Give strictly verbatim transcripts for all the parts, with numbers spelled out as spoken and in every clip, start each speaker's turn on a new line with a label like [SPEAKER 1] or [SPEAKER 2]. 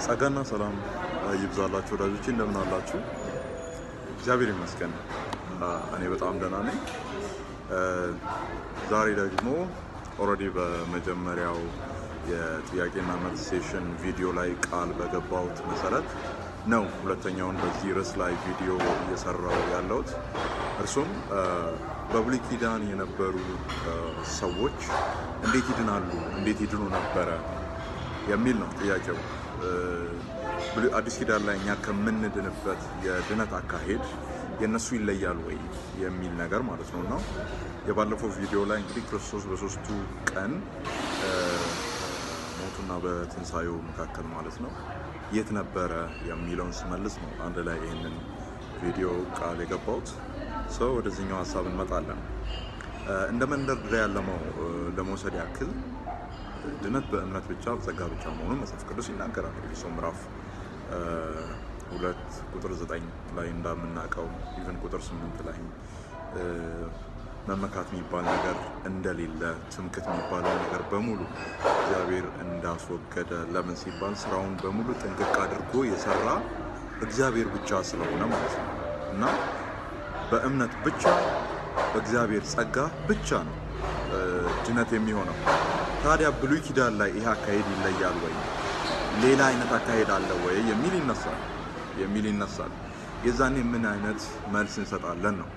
[SPEAKER 1] ጸጋና ሰላም ይብዛላችሁ ወዳጆቼ እንደምን አላችሁ? እግዚአብሔር ይመስገን እኔ በጣም ደህና ነኝ። ዛሬ ደግሞ ኦልሬዲ በመጀመሪያው የጥያቄና መልስ ሴሽን ቪዲዮ ላይ ቃል በገባሁት መሰረት ነው ሁለተኛውን በዚህ ርዕስ ላይ ቪዲዮ እየሰራው ያለሁት። እርሱም በብሉይ ኪዳን የነበሩ ሰዎች እንዴት ይድናሉ፣ እንዴት ይድኑ ነበረ የሚል ነው ጥያቄው። አዲስ ኪዳን ላይ እኛ ከምንድንበት የድነት አካሄድ የነሱ ይለያል ወይ የሚል ነገር ማለት ነው። እና የባለፈው ቪዲዮ ላይ እንግዲህ ክርስቶስ በሶስቱ ቀን ሞቱና በትንሳኤው መካከል ማለት ነው የት ነበረ የሚለውን ስመልስ ነው አንድ ላይ ይህንን ቪዲዮ ቃል የገባሁት። ሰው ወደዚህኛው ሀሳብ እንመጣለን። እንደ መንደርደሪያ ለመውሰድ ያክል ድነት በእምነት ብቻ በጸጋ ብቻ መሆኑን መጽሐፍ ቅዱስ ይናገራል። ኤፌሶ ምዕራፍ ሁለት ቁጥር ዘጠኝ ላይ እንደምናውቀው ኢቨን ቁጥር ስምንት ላይ መመካት የሚባል ነገር እንደሌለ፣ ትምክት የሚባለው ነገር በሙሉ እግዚአብሔር እንዳስወገደ፣ ለምን ሲባል ስራውን በሙሉ ጥንቅቅ አድርጎ የሰራ እግዚአብሔር ብቻ ስለሆነ ማለት ነው። እና በእምነት ብቻ በእግዚአብሔር ጸጋ ብቻ ነው ድነት የሚሆነው። ታዲያ ብሉይ ኪዳን ላይ ይሄ አካሄድ ይለያል ወይ፣ ሌላ አይነት አካሄድ አለ ወይ የሚል ይነሳል የሚል ይነሳል። የዛኔ ምን አይነት መልስ እንሰጣለን ነው።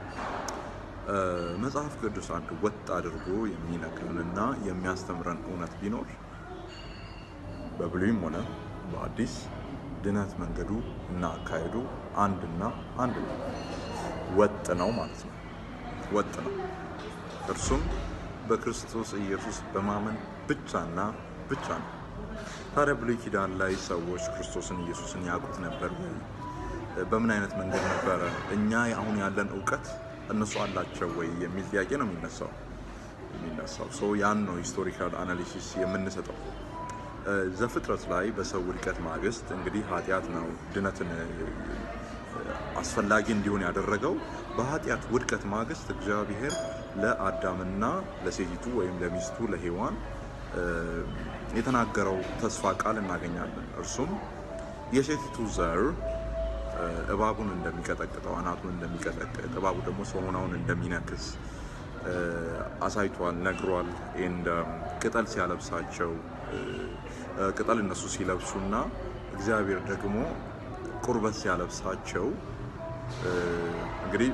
[SPEAKER 1] መጽሐፍ ቅዱስ አንድ ወጥ አድርጎ የሚነግረንና የሚያስተምረን እውነት ቢኖር በብሉይም ሆነ በአዲስ ድነት መንገዱ እና አካሄዱ አንድና አንድ ነው፣ ወጥ ነው ማለት ነው። ወጥ ነው። እርሱም በክርስቶስ ኢየሱስ በማመን ብቻና ብቻ ነው። ታዲያ ብሉይ ኪዳን ላይ ሰዎች ክርስቶስን ኢየሱስን ያውቁት ነበር ወይ? በምን አይነት መንገድ ነበረ? እኛ አሁን ያለን እውቀት እነሱ አላቸው ወይ የሚል ጥያቄ ነው የሚነሳው የሚነሳው ሶ ያን ነው ሂስቶሪካል አናሊሲስ የምንሰጠው። ዘፍጥረት ላይ በሰው ውድቀት ማግስት እንግዲህ ኃጢአት ነው ድነትን አስፈላጊ እንዲሆን ያደረገው። በኃጢአት ውድቀት ማግስት እግዚአብሔር ለአዳምና ለሴቲቱ ወይም ለሚስቱ ለሔዋን የተናገረው ተስፋ ቃል እናገኛለን። እርሱም የሴቲቱ ዘር እባቡን እንደሚቀጠቅጠው፣ አናቱን እንደሚቀጠቅጥ፣ እባቡ ደግሞ ሰሞናውን እንደሚነክስ አሳይቷል፣ ነግሯል። እንደ ቅጠል ሲያለብሳቸው ቅጠል እነሱ ሲለብሱና እግዚአብሔር ደግሞ ቁርበት ሲያለብሳቸው እንግዲህ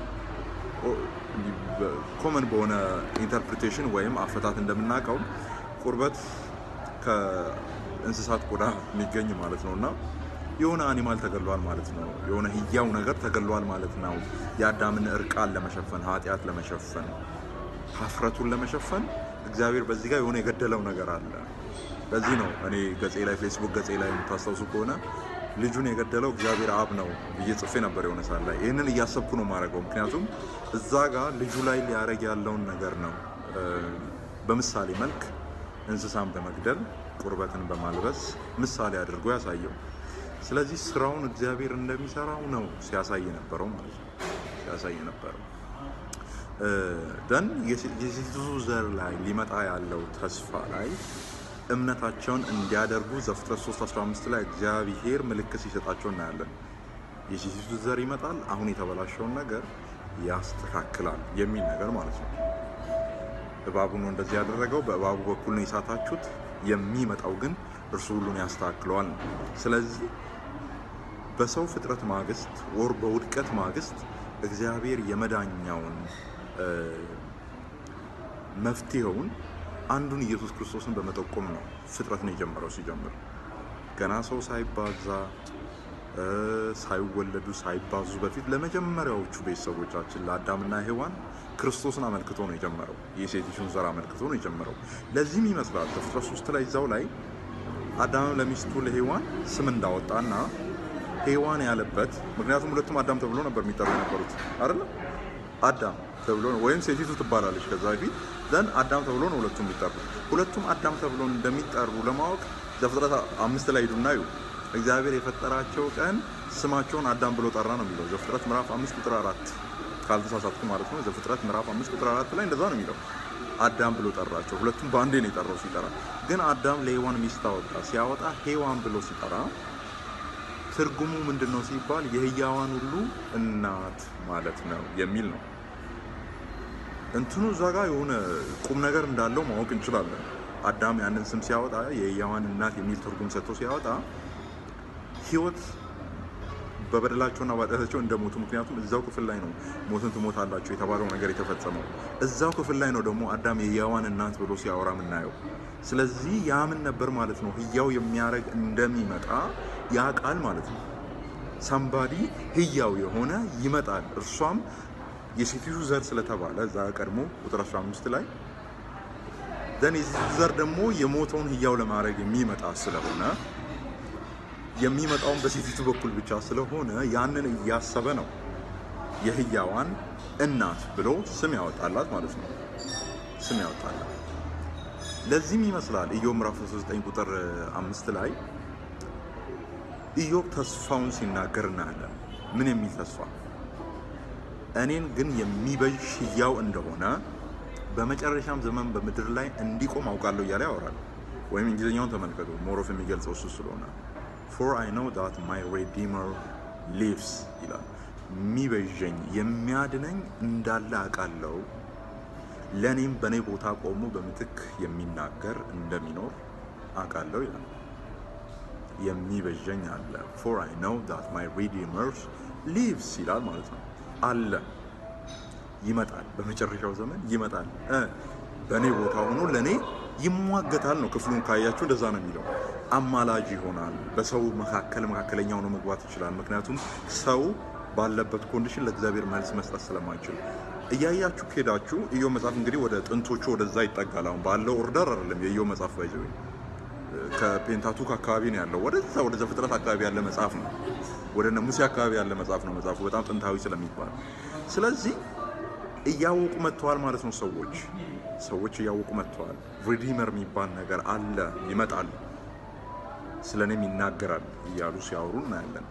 [SPEAKER 1] ኮመን በሆነ ኢንተርፕሪቴሽን ወይም አፈታት እንደምናውቀው ቁርበት ከእንስሳት ቆዳ የሚገኝ ማለት ነው እና የሆነ አኒማል ተገሏል ማለት ነው። የሆነ ህያው ነገር ተገሏል ማለት ነው። የአዳምን እርቃን ለመሸፈን፣ ኃጢአት ለመሸፈን፣ ሀፍረቱን ለመሸፈን እግዚአብሔር በዚህ ጋር የሆነ የገደለው ነገር አለ። ለዚህ ነው እኔ ገጼ ላይ ፌስቡክ ገጼ ላይ የምታስታውሱ ከሆነ ልጁን የገደለው እግዚአብሔር አብ ነው ብዬ ጽፌ ነበር የሆነ ሰዓት ላይ። ይህንን እያሰብኩ ነው ማድረገው፣ ምክንያቱም እዛ ጋር ልጁ ላይ ሊያደርግ ያለውን ነገር ነው በምሳሌ መልክ እንስሳን በመግደል ቁርበትን በማልበስ ምሳሌ አድርጎ ያሳየው። ስለዚህ ስራውን እግዚአብሔር እንደሚሰራው ነው ሲያሳይ ነበረው ማለት ነው ሲያሳይ ነበረው። ደን የሴቲቱ ዘር ላይ ሊመጣ ያለው ተስፋ ላይ እምነታቸውን እንዲያደርጉ ዘፍጥረት ሶስት አስራ አምስት ላይ እግዚአብሔር ምልክት ሲሰጣቸው እናያለን። የሴቲቱ ዘር ይመጣል፣ አሁን የተበላሸውን ነገር ያስተካክላል የሚል ነገር ማለት ነው። እባቡ ነው እንደዚህ ያደረገው፣ በእባቡ በኩል ነው የሳታችሁት፣ የሚመጣው ግን እርሱ ሁሉን ያስተካክለዋል ነው። ስለዚህ በሰው ፍጥረት ማግስት ወር በውድቀት ማግስት እግዚአብሔር የመዳኛውን መፍትሄውን አንዱን ኢየሱስ ክርስቶስን በመጠቆም ነው ፍጥረትን የጀመረው። ሲጀምር ገና ሰው ሳይባዛ ሳይወለዱ ሳይባዙ በፊት ለመጀመሪያዎቹ ቤተሰቦቻችን ለአዳምና ሔዋን ክርስቶስን አመልክቶ ነው የጀመረው። የሴቲቱን ዘር አመልክቶ ነው የጀመረው። ለዚህም ይመስላል ዘፍጥረት ሶስት ላይ እዛው ላይ አዳም ለሚስቱ ለሔዋን ስም እንዳወጣና ሔዋን ያለበት ምክንያቱም ሁለቱም አዳም ተብሎ ነበር የሚጠሩ የነበሩት አይደል? አዳም ተብሎ ወይም ሴቲቱ ትባላለች ከዛ በፊት ዘን አዳም ተብሎ ነው ሁለቱም የሚጠሩ። ሁለቱም አዳም ተብሎ እንደሚጠሩ ለማወቅ ዘፍጥረት አምስት ላይ ሄዱና እዩ። እግዚአብሔር የፈጠራቸው ቀን ስማቸውን አዳም ብሎ ጠራ ነው የሚለው ዘፍጥረት ምዕራፍ አምስት ቁጥር አራት ካልተሳሳትኩ ማለት ነው። ዘፍጥረት ምዕራፍ አምስት ቁጥር አራት ላይ እንደዛ ነው የሚለው። አዳም ብሎ ጠራቸው። ሁለቱም በአንዴ ነው የጠራው ሲጠራ። ግን አዳም ለሔዋን ሚስት አወጣ። ሲያወጣ ሔዋን ብሎ ሲጠራ ትርጉሙ ምንድነው ሲባል የሕያዋን ሁሉ እናት ማለት ነው የሚል ነው። እንትኑ እዛ ጋር የሆነ ቁም ነገር እንዳለው ማወቅ እንችላለን። አዳም ያንን ስም ሲያወጣ የሕያዋን እናት የሚል ትርጉም ሰጥቶ ሲያወጣ ሕይወት በበደላቸውና ባጣታቸው እንደሞቱ፣ ምክንያቱም እዛው ክፍል ላይ ነው ሞትን ትሞታላችሁ የተባለው ነገር የተፈጸመው። እዛው ክፍል ላይ ነው ደግሞ አዳም የሕያዋን እናት ብሎ ሲያወራ የምናየው። ስለዚህ ያ ምን ነበር ማለት ነው? ሕያው የሚያደርግ እንደሚመጣ ያ ቃል ማለት ነው። ሳምባዲ ሕያው የሆነ ይመጣል። እርሷም የሴቲቱ ዘር ስለተባለ እዛ ቀድሞ ቁጥር አስራ አምስት ላይ ዘን የሴቲቱ ዘር ደግሞ የሞተውን ሕያው ለማድረግ የሚመጣ ስለሆነ የሚመጣውን በሴቲቱ በኩል ብቻ ስለሆነ ያንን እያሰበ ነው የሕያዋን እናት ብሎ ስም ያወጣላት ማለት ነው። ስም ያወጣላት። ለዚህም ይመስላል ኢዮብ ምዕራፍ ሶስት ዘጠኝ ቁጥር አምስት ላይ ኢዮብ ተስፋውን ሲናገር እናያለን። ምን የሚል ተስፋ? እኔን ግን የሚበጅ ሕያው እንደሆነ በመጨረሻም ዘመን በምድር ላይ እንዲቆም አውቃለሁ እያለ ያወራል። ወይም እንግሊዝኛውን ተመልከቱ፣ ሞሮፍ የሚገልጸው እሱ ስለሆነ for I know that my redeemer lives ይላል። የሚበጀኝ የሚያድነኝ እንዳለ አውቃለሁ፣ ለኔም በኔ ቦታ ቆሞ በምትክ የሚናገር እንደሚኖር አውቃለሁ ይላል። የሚበጀኝ አለ for I know that my redeemer lives ይላል ማለት ነው። አለ ይመጣል፣ በመጨረሻው ዘመን ይመጣል፣ በኔ ቦታ ሆኖ ለኔ ይሟገታል ነው። ክፍሉን ካያችሁ እንደዛ ነው የሚለው። አማላጅ ይሆናል። በሰው መካከል መካከለኛ ሆኖ መግባት ይችላል። ምክንያቱም ሰው ባለበት ኮንዲሽን ለእግዚአብሔር መልስ መስጠት ስለማይችል እያያችሁ ከሄዳችሁ ኢዮብ መጽሐፍ እንግዲህ ወደ ጥንቶቹ ወደዛ ይጠጋል። አሁን ባለው ኦርደር አይደለም የኢዮብ መጽሐፍ ባይዘው ከፔንታቱክ አካባቢ ነው ያለው። ወደዛ ወደ ዘፍጥረት አካባቢ ያለ መጽሐፍ ነው። ወደ ሙሴ አካባቢ ያለ መጽሐፍ ነው። መጽሐፉ በጣም ጥንታዊ ስለሚባል ስለዚህ እያወቁ መጥተዋል ማለት ነው። ሰዎች ሰዎች እያወቁ መጥተዋል። ሪዲመር የሚባል ነገር አለ፣ ይመጣል፣ ስለኔም ይናገራል እያሉ ሲያወሩ እናያለን።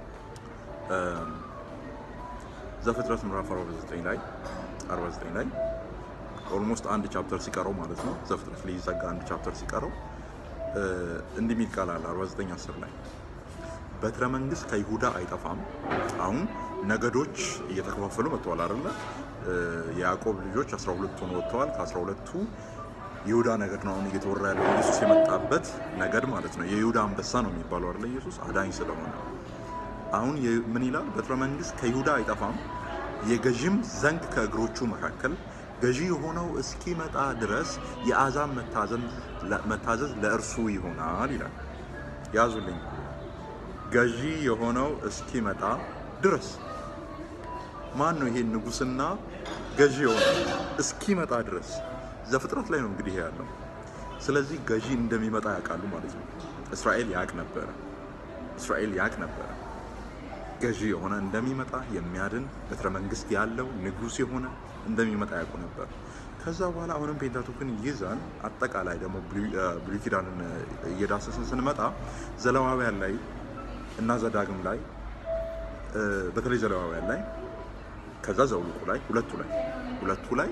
[SPEAKER 1] ዘፍጥረት ምዕራፍ አርባ ዘጠኝ ላይ አርባ ዘጠኝ ላይ ኦልሞስት አንድ ቻፕተር ሲቀረው ማለት ነው። ዘፍጥረት ሊዘጋ አንድ ቻፕተር ሲቀረው እንዲህ የሚል ቃል አለ። አርባ ዘጠኝ አስር ላይ በትረ መንግስት ከይሁዳ አይጠፋም። አሁን ነገዶች እየተከፋፈሉ መጥተዋል አይደለ? የያዕቆብ ልጆች አስራ ሁለት ሆነው ወጥተዋል። ከአስራ ሁለቱ ይሁዳ ነገድ ነው አሁን እየተወራ ያለው። ኢየሱስ የመጣበት ነገድ ማለት ነው። የይሁዳ አንበሳ ነው የሚባለው አይደለ? ኢየሱስ አዳኝ ስለሆነ አሁን ምን ይላል? በትረ መንግስት ከይሁዳ አይጠፋም፣ የገዥም ዘንግ ከእግሮቹ መካከል ገዢ የሆነው እስኪመጣ ድረስ የአሕዛብ መታዘዝ ለእርሱ ይሆናል ይላል። ያዙልኝ። ገዢ የሆነው እስኪመጣ ድረስ ማን ነው? ይሄ ንጉስና ገዢ የሆነው እስኪመጣ ድረስ ዘፍጥረት ላይ ነው እንግዲህ ያለው። ስለዚህ ገዢ እንደሚመጣ ያውቃሉ ማለት ነው። እስራኤል ያውቅ ነበረ። እስራኤል ያውቅ ነበረ ገዢ የሆነ እንደሚመጣ፣ የሚያድን በትረ መንግስት ያለው ንጉስ የሆነ እንደሚመጣ ያውቁ ነበር። ከዛ በኋላ አሁንም ፔንታቱክን ይዘን አጠቃላይ ደግሞ ብሉይ ኪዳንን እየዳሰስን ስንመጣ ዘሌዋውያን ላይ እና ዘዳግም ላይ በተለይ ዘሌዋውያን ላይ ከዛ ዘኍልቍ ላይ ሁለቱ ላይ ሁለቱ ላይ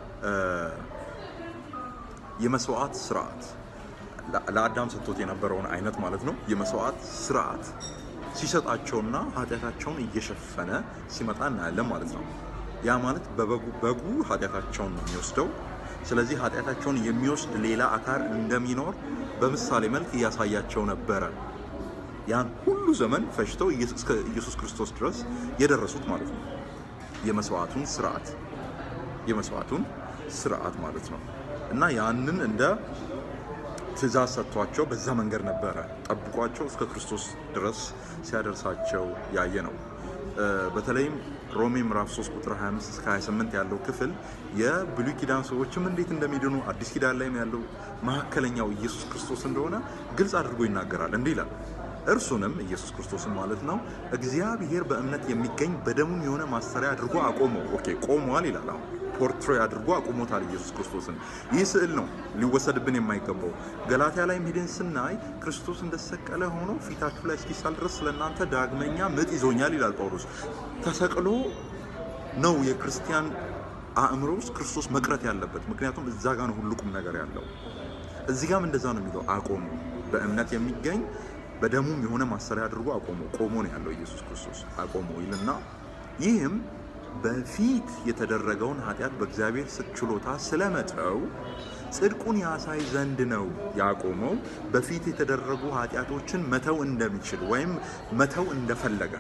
[SPEAKER 1] የመስዋዕት ስርዓት ለአዳም ሰጥቶት የነበረውን አይነት ማለት ነው የመስዋዕት ስርዓት ሲሰጣቸውና ኃጢአታቸውን እየሸፈነ ሲመጣ እናያለን ማለት ነው። ያ ማለት በበጉ በጉ ኃጢአታቸውን ነው የሚወስደው። ስለዚህ ኃጢአታቸውን የሚወስድ ሌላ አካል እንደሚኖር በምሳሌ መልክ እያሳያቸው ነበረ። ያን ሁሉ ዘመን ፈጅተው እስከ ኢየሱስ ክርስቶስ ድረስ የደረሱት ማለት ነው። የመስዋዕቱን ስርዓት የመስዋዕቱን ስርዓት ማለት ነው። እና ያንን እንደ ትእዛዝ ሰጥቷቸው በዛ መንገድ ነበረ ጠብቋቸው እስከ ክርስቶስ ድረስ ሲያደርሳቸው ያየ ነው። በተለይም ሮሜ ምዕራፍ ሶስት ቁጥር ሀያ አምስት እስከ ሀያ ስምንት ያለው ክፍል የብሉይ ኪዳን ሰዎችም እንዴት እንደሚድኑ አዲስ ኪዳን ላይም ያለው መካከለኛው ኢየሱስ ክርስቶስ እንደሆነ ግልጽ አድርጎ ይናገራል። እንዲህ ይላል፣ እርሱንም ኢየሱስ ክርስቶስን ማለት ነው እግዚአብሔር በእምነት የሚገኝ በደሙም የሆነ ማሰሪያ አድርጎ አቆመው። ኦኬ ቆሟል ይላል። አሁን ፖርትሬ አድርጎ አቆሞታል ኢየሱስ ክርስቶስን። ይህ ስዕል ነው ሊወሰድብን የማይገባው። ገላትያ ላይ ሄደን ስናይ ክርስቶስ እንደተሰቀለ ሆኖ ፊታችሁ ላይ እስኪሳል ድረስ ስለእናንተ ዳግመኛ ምጥ ይዞኛል ይላል ጳውሎስ። ተሰቅሎ ነው የክርስቲያን አእምሮ ውስጥ ክርስቶስ መቅረት ያለበት። ምክንያቱም እዛ ጋር ነው ሁሉ ቁም ነገር ያለው። እዚህ ጋርም እንደዛ ነው የሚለው አቆሙ። በእምነት የሚገኝ በደሙም የሆነ ማሰሪያ አድርጎ አቆሙ። ቆሞ ነው ያለው ኢየሱስ ክርስቶስ አቆሙ ይልና ይህም በፊት የተደረገውን ኃጢአት በእግዚአብሔር ችሎታ ስለመተው ጽድቁን ያሳይ ዘንድ ነው ያቆመው። በፊት የተደረጉ ኃጢአቶችን መተው እንደሚችል ወይም መተው እንደፈለገ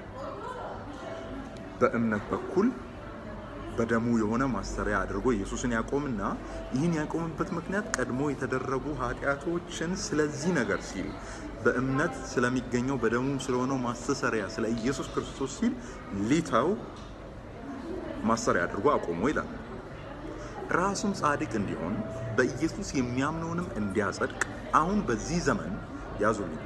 [SPEAKER 1] በእምነት በኩል በደሙ የሆነ ማሰሪያ አድርጎ ኢየሱስን ያቆምና ይህን ያቆምበት ምክንያት ቀድሞ የተደረጉ ኃጢአቶችን ስለዚህ ነገር ሲል በእምነት ስለሚገኘው በደሙ ስለሆነው ማስተሰሪያ ስለ ኢየሱስ ክርስቶስ ሲል ሊተው ማሰሪያ አድርጎ አቆሞ ይላል። ራሱም ጻድቅ እንዲሆን በኢየሱስ የሚያምነውንም እንዲያጸድቅ አሁን በዚህ ዘመን ያዙልኝ።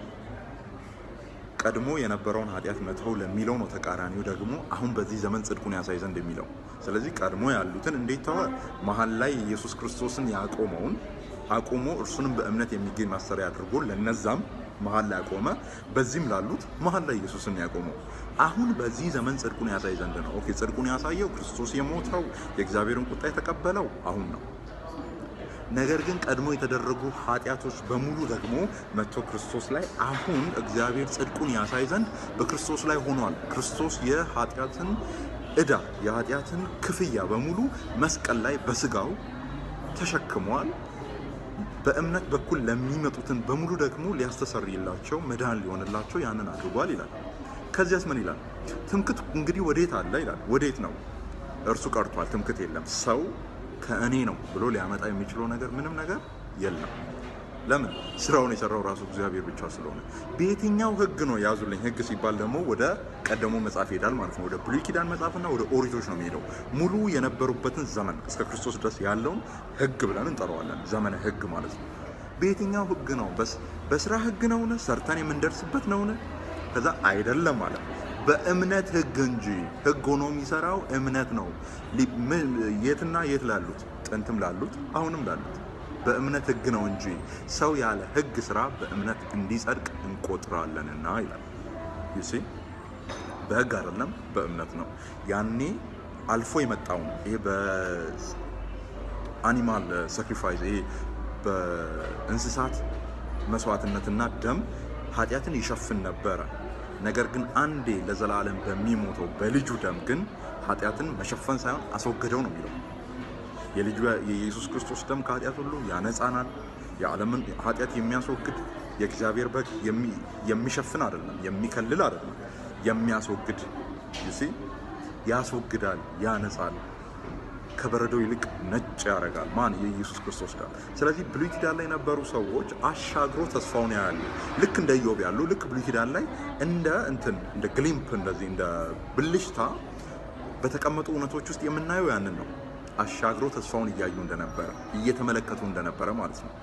[SPEAKER 1] ቀድሞ የነበረውን ኃጢአት መተው ለሚለው ነው ተቃራኒው ደግሞ አሁን በዚህ ዘመን ጽድቁን ያሳይ ዘንድ የሚለው። ስለዚህ ቀድሞ ያሉትን እንዴት ተወ? መሀል ላይ ኢየሱስ ክርስቶስን ያቆመውን አቆሞ እርሱንም በእምነት የሚገኝ ማሰሪያ አድርጎ ለነዛም መሀል ላይ አቆመ። በዚህም ላሉት መሀል ላይ ኢየሱስን ያቆመው አሁን በዚህ ዘመን ጽድቁን ያሳይ ዘንድ ነው። ኦኬ ጽድቁን ያሳየው ክርስቶስ የሞተው የእግዚአብሔርን ቁጣ የተቀበለው አሁን ነው። ነገር ግን ቀድሞ የተደረጉ ኃጢአቶች በሙሉ ደግሞ መጥቶ ክርስቶስ ላይ አሁን እግዚአብሔር ጽድቁን ያሳይ ዘንድ በክርስቶስ ላይ ሆኗል። ክርስቶስ የኃጢአትን ዕዳ የኃጢአትን ክፍያ በሙሉ መስቀል ላይ በስጋው ተሸክሟል። በእምነት በኩል ለሚመጡትን በሙሉ ደግሞ ሊያስተሰርይላቸው መዳን ሊሆንላቸው ያንን አድርጓል ይላል። ከዚያስ ምን ይላል? ትምክህት እንግዲህ ወዴት አለ ይላል። ወዴት ነው? እርሱ ቀርቷል። ትምክህት የለም። ሰው ከእኔ ነው ብሎ ሊያመጣ የሚችለው ነገር ምንም ነገር የለም። ለምን? ስራውን የሰራው ራሱ እግዚአብሔር ብቻ ስለሆነ። በየትኛው ህግ ነው? ያዙልኝ። ህግ ሲባል ደግሞ ወደ ቀደሞ መጽሐፍ ይሄዳል ማለት ነው። ወደ ብሉይ ኪዳን መጽሐፍና ወደ ኦሪቶች ነው የሚሄደው። ሙሉ የነበሩበትን ዘመን እስከ ክርስቶስ ድረስ ያለውን ህግ ብለን እንጠራዋለን። ዘመነ ህግ ማለት ነው። በየትኛው ህግ ነው? በስራ ህግ ነውን? ሰርተን የምንደርስበት ነውን? ከዛ አይደለም ማለት በእምነት ህግ እንጂ። ህግ ሆኖ የሚሰራው እምነት ነው። የትና የት ላሉት? ጥንትም ላሉት አሁንም ላሉት በእምነት ህግ ነው እንጂ ሰው ያለ ህግ ስራ በእምነት እንዲጸድቅ እንቆጥራለንና ይላል። ይሲ በህግ አይደለም በእምነት ነው። ያኔ አልፎ የመጣው ይሄ በአኒማል ሳክሪፋይስ ይሄ በእንስሳት መስዋዕትነትና ደም ኃጢአትን ይሸፍን ነበረ። ነገር ግን አንዴ ለዘላለም በሚሞተው በልጁ ደም ግን ኃጢአትን መሸፈን ሳይሆን አስወገደው ነው የሚለው። የልጁ የኢየሱስ ክርስቶስ ደም ከኃጢአት ሁሉ ያነጻናል። የዓለምን ኃጢአት የሚያስወግድ የእግዚአብሔር በግ የሚሸፍን አይደለም፣ የሚከልል አይደለም፣ የሚያስወግድ ይሲ ያስወግዳል፣ ያነጻል፣ ከበረዶ ይልቅ ነጭ ያደርጋል። ማን? የኢየሱስ ክርስቶስ ደም። ስለዚህ ብሉይ ኪዳን ላይ የነበሩ ሰዎች አሻግሮ ተስፋውን ያያሉ። ልክ እንደ ኢዮብ ያሉ ልክ ብሉይ ኪዳን ላይ እንደ እንትን እንደ ግሊምፕ እንደዚህ እንደ ብልሽታ በተቀመጡ እውነቶች ውስጥ የምናየው ያንን ነው። አሻግሮ ተስፋውን እያዩ እንደነበረ እየተመለከቱ እንደነበረ ማለት ነው።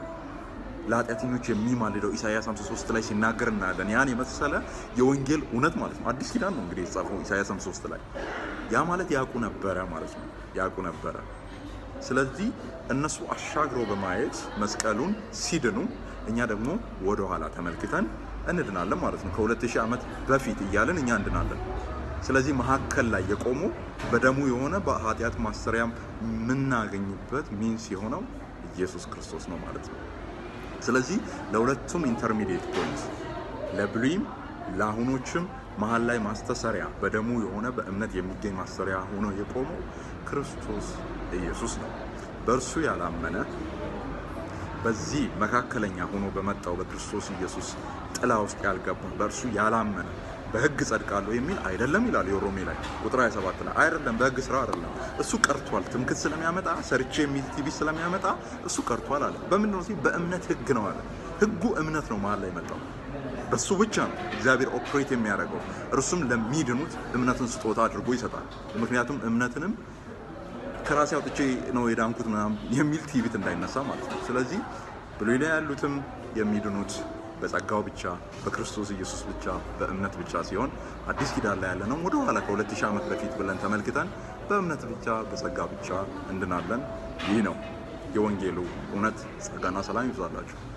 [SPEAKER 1] ለኃጢአተኞች የሚማልደው ኢሳይያስ ሃምሳ ሶስት ላይ ሲናገር እናያለን። ያን የመሰለ የወንጌል እውነት ማለት ነው። አዲስ ኪዳን ነው እንግዲህ የተጻፈው ኢሳይያስ ሃምሳ ሶስት ላይ። ያ ማለት ያውቁ ነበረ ማለት ነው። ያውቁ ነበረ። ስለዚህ እነሱ አሻግሮ በማየት መስቀሉን ሲድኑ እኛ ደግሞ ወደ ኋላ ተመልክተን እንድናለን ማለት ነው። ከሁለት ሺህ ዓመት በፊት እያለን እኛ እንድናለን። ስለዚህ መሀከል ላይ የቆሙ በደሙ የሆነ በኃጢአት ማሰሪያም የምናገኝበት ሚንስ የሆነው ኢየሱስ ክርስቶስ ነው ማለት ነው። ስለዚህ ለሁለቱም ኢንተርሚዲየት ፖይንት ለብሉይም ለአሁኖችም መሀል ላይ ማስተሰሪያ በደሙ የሆነ በእምነት የሚገኝ ማሰሪያ ሆኖ የቆመው ክርስቶስ ኢየሱስ ነው። በእርሱ ያላመነ በዚህ መካከለኛ ሆኖ በመጣው በክርስቶስ ኢየሱስ ጥላ ውስጥ ያልገባ በእርሱ ያላመነ በህግ ጸድቃለሁ የሚል አይደለም ይላል የሮሜ ላይ ቁጥር ሃያ ሰባት ላይ። አይደለም በህግ ስራ አይደለም፣ እሱ ቀርቷል። ትምክህት ስለሚያመጣ ሰርቼ የሚል ቲቪ ስለሚያመጣ እሱ ቀርቷል አለ። በምንድን ነው? በእምነት ህግ ነው አለ። ህጉ እምነት ነው መሀል ላይ መጣው። በሱ ብቻ ነው እግዚአብሔር ኦፕሬት የሚያደርገው። እርሱም ለሚድኑት እምነትን ስጦታ አድርጎ ይሰጣል። ምክንያቱም እምነትንም ከራሴ አውጥቼ ነው የዳንኩት ምናምን የሚል ቲቪት እንዳይነሳ ማለት ነው። ስለዚህ ብሉይ ላይ ያሉትም የሚድኑት በጸጋው ብቻ በክርስቶስ ኢየሱስ ብቻ በእምነት ብቻ ሲሆን አዲስ ኪዳን ላይ ያለነው ወደ ኋላ ከሁለት ሺህ ዓመት በፊት ብለን ተመልክተን በእምነት ብቻ በጸጋ ብቻ እንድናለን። ይህ ነው የወንጌሉ እውነት። ጸጋና ሰላም ይብዛላችሁ።